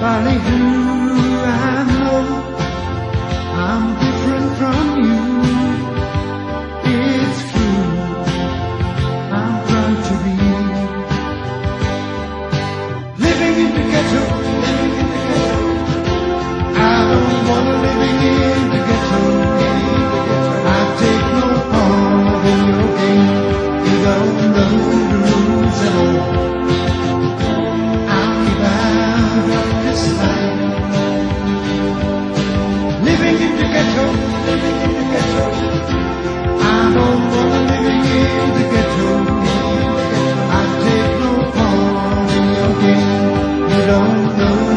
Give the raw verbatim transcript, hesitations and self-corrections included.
Finally who I know, I'm different from you. It's true, I'm proud to be living in the ghetto, living in the ghetto. I don't wanna living in the ghetto. I take no part in your game. You don't know the rules at all. I'll keep out of this life. Living in the ghetto, living in the ghetto. I don't wanna living in the ghetto. I take no part in your game. You don't know